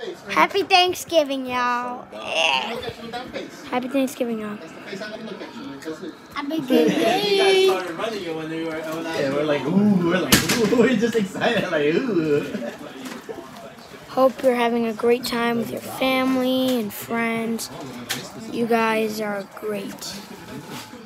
Happy Thanksgiving, y'all. Happy Thanksgiving, y'all. Happy Thanksgiving. You guys started running when they were. Yeah, we're like, ooh, we're just excited, like, ooh. Hope you're having a great time with your family and friends. You guys are great.